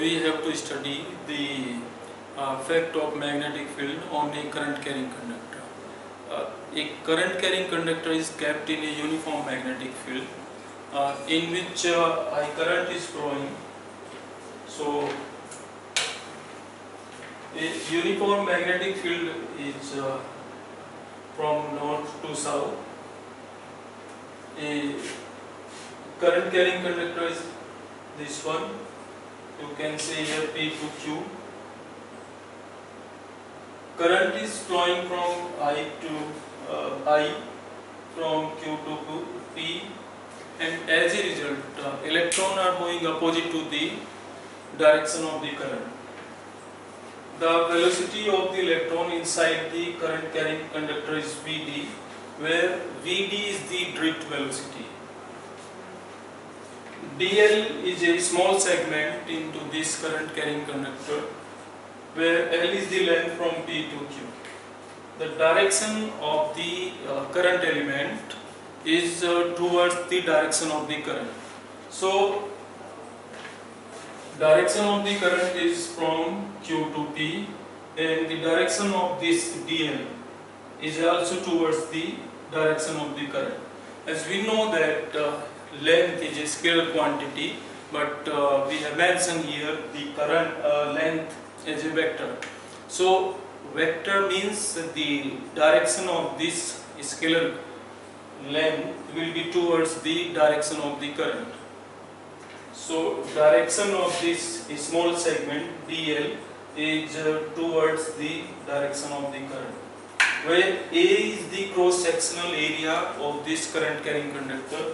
we have to study the effect of magnetic field on a current carrying conductor. A current carrying conductor is kept in a uniform magnetic field in which I current is flowing. So a uniform magnetic field is from north to south. A current carrying conductor is this one. You can say here P to Q. Current is flowing from I from Q to P, and as a result electrons are moving opposite to the direction of the current. The velocity of the electron inside the current carrying conductor is Vd, where Vd is the drift velocity. dl is a small segment into this current carrying conductor, where L is the length from P to Q. The direction of the current element is towards the direction of the current. So direction of the current is from Q to P, and the direction of this dl is also towards the direction of the current. As we know that length is a scalar quantity, but we have mentioned here the current length as a vector. So vector means the direction of this scalar length will be towards the direction of the current. So direction of this small segment dl is towards the direction of the current, where A is the cross-sectional area of this current carrying conductor,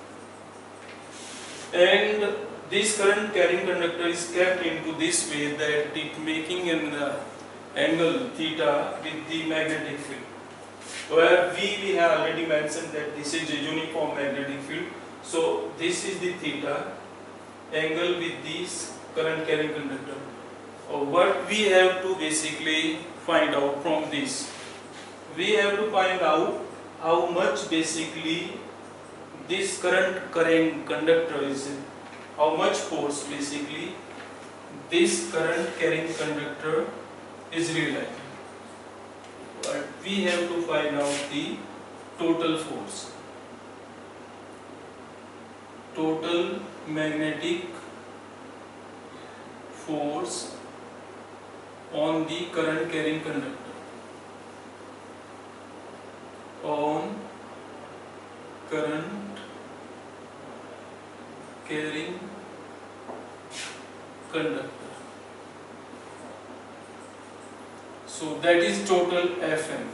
and this current carrying conductor is kept into this way that it making an angle theta with the magnetic field, where we have already mentioned that this is a uniform magnetic field. So this is the theta angle with this current carrying conductor. What we have to basically find out from this, we have to find out how much basically this current carrying conductor is, how much force basically this current carrying conductor is realizing. But we have to find out the total force, total magnetic force on the current carrying conductor, on current carrying conductor. So that is total Fm.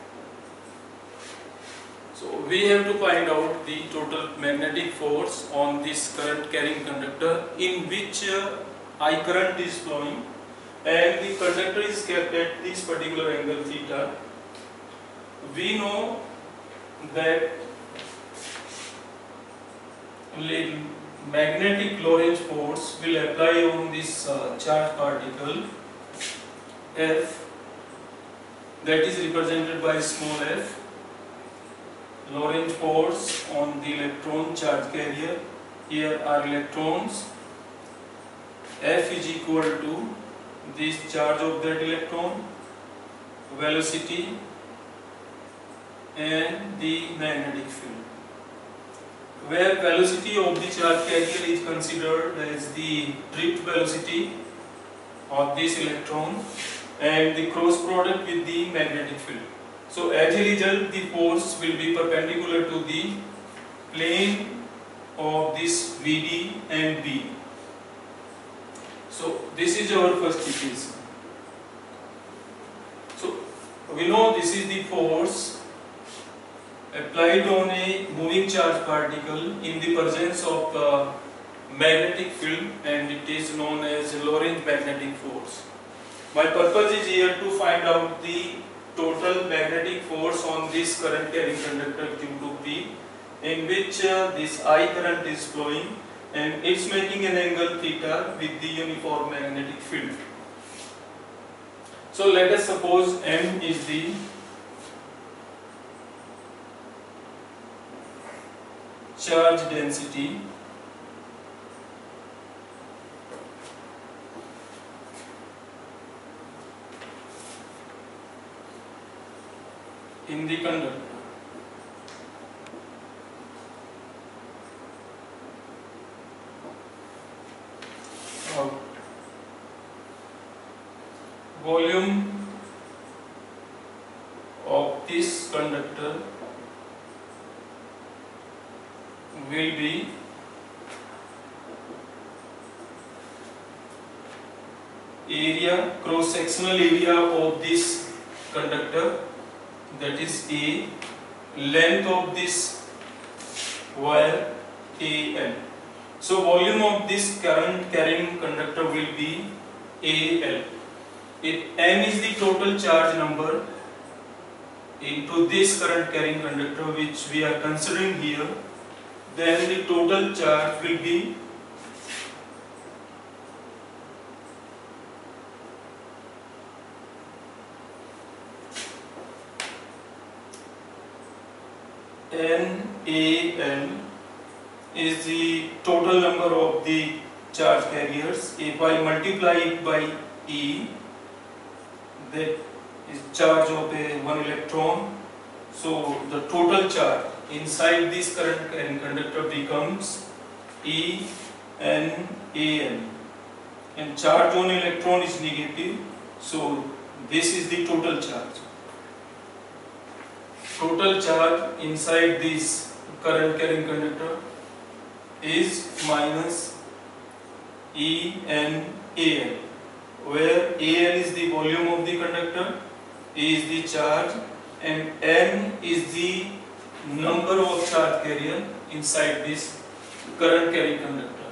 So we have to find out the total magnetic force on this current carrying conductor in which I current is flowing, and the conductor is kept at this particular angle theta. We know that magnetic Lorentz force will apply on this charged particle F, that is represented by small f. Lorentz force on the electron charge carrier, here are electrons. F is equal to this charge of that electron, velocity, and the magnetic field, where velocity of the charge carrier is considered as the drift velocity of this electron and the cross product with the magnetic field. So as a result, the force will be perpendicular to the plane of this Vd and B. So this is our first equation. So we know this is the force applied on a moving charge particle in the presence of magnetic field, and it is known as Lorentz magnetic force. My purpose is here to find out the total magnetic force on this current carrying conductor Q to P, in which this I current is flowing, and it's making an angle theta with the uniform magnetic field. So let us suppose M is the charge density in the conductor. Volume of this conductor will be area, cross-sectional area of this conductor, that is A, length of this wire AL. So volume of this current carrying conductor will be AL. If M is the total charge number into this current carrying conductor which we are considering here, then the total charge will be NAL is the total number of the charge carriers. If I multiply it by E, that is charge of one electron, so the total charge inside this current carrying conductor becomes ENAL, and charge on electron is negative, so this is the total charge. Total charge inside this current carrying conductor is minus ENAL, where AL is the volume of the conductor, A is the charge, and N is the number of charge carrier inside this current carrying conductor.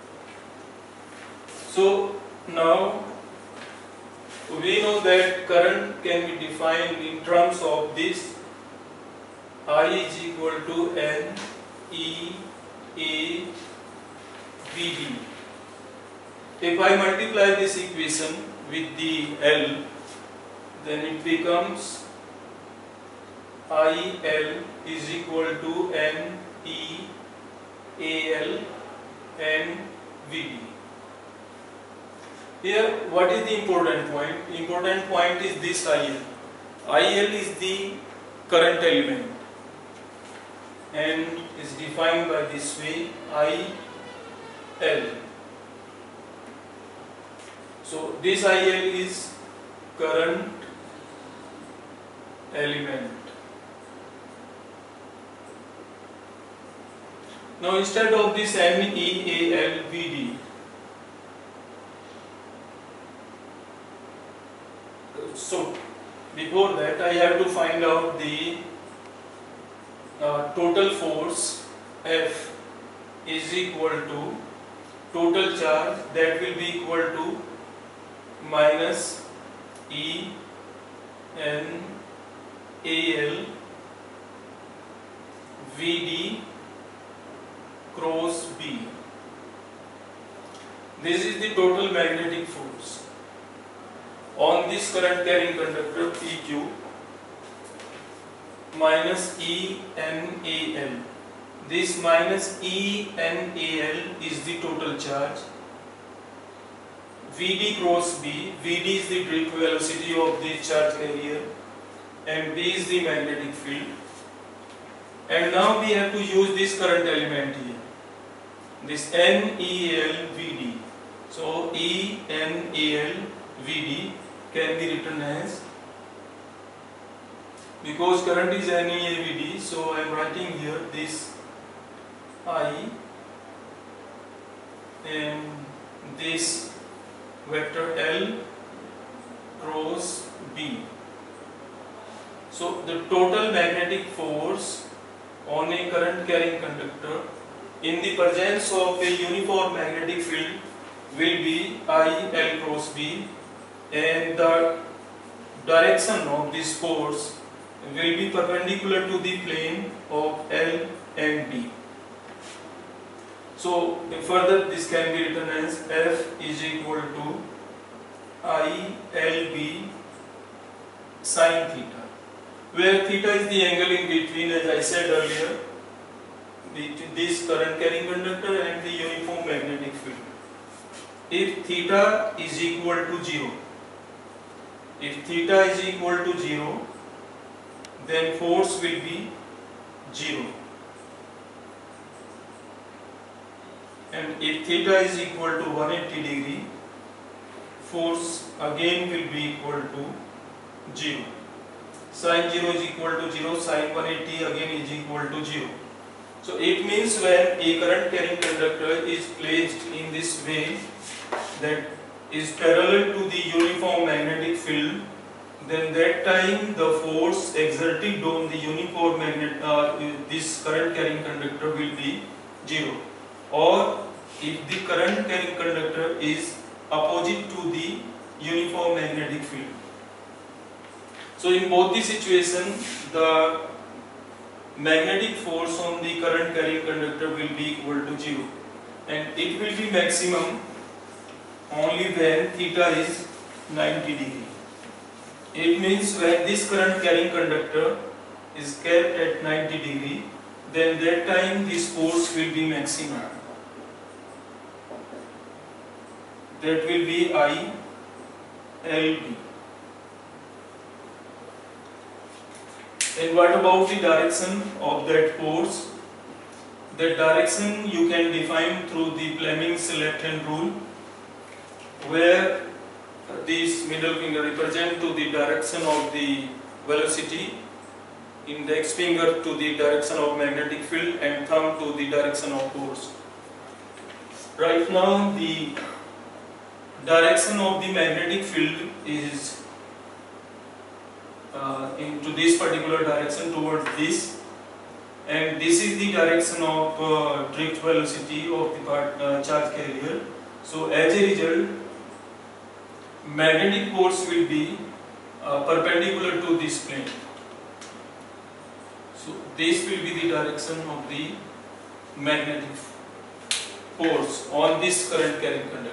So now we know that current can be defined in terms of this I is equal to N E A V D. If I multiply this equation with the L, then it becomes IL is equal to N E A L and V D. Here, what is the important point? Important point is this IL. IL is the current element and is defined by this way, IL. So this IL is current element. Now instead of this NEALVD, so before that I have to find out the total force F is equal to total charge, that will be equal to minus E N A L V D cross B. This is the total magnetic force on this current carrying conductor PQ minus ENAL. This minus ENAL is the total charge. VD cross B, VD is the drift velocity of the charge carrier and B is the magnetic field. And now we have to use this current element here, this NEALVD. So ENALVD can be written as, because current is NEAVD, so I am writing here this I and this vector L cross B. So the total magnetic force on a current carrying conductor in the presence of a uniform magnetic field will be IL cross B, and the direction of this force will be perpendicular to the plane of L and B. So further this can be written as F is equal to ILB sin theta, where theta is the angle in between, as I said earlier, between this current carrying conductor and the uniform magnetic field. If theta is equal to 0, if theta is equal to 0, then force will be 0. And if theta is equal to 180 degree, force again will be equal to 0. Sin 0 is equal to 0, sin 180 again is equal to 0. So it means when a current carrying conductor is placed in this way, that is parallel to the uniform magnetic field, then that time the force exerted on the uniform this current carrying conductor will be 0. Or if the current carrying conductor is opposite to the uniform magnetic field. So in both the situations, the magnetic force on the current carrying conductor will be equal to 0, and it will be maximum only when theta is 90 degree. It means when this current carrying conductor is kept at 90 degree, then that time this force will be maximum. That will be ILB. And what about the direction of that force? That direction you can define through the Fleming's left hand rule, where this middle finger represents to the direction of the velocity, index finger to the direction of magnetic field, and thumb to the direction of force. Right now the direction of the magnetic field is into this particular direction towards this, and this is the direction of drift velocity of the charge carrier. So as a result, magnetic force will be perpendicular to this plane. So this will be the direction of the magnetic force on this current carrying conductor.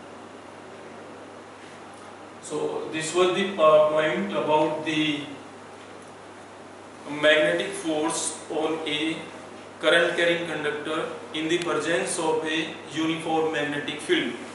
So this was the point about the magnetic force on a current carrying conductor in the presence of a uniform magnetic field.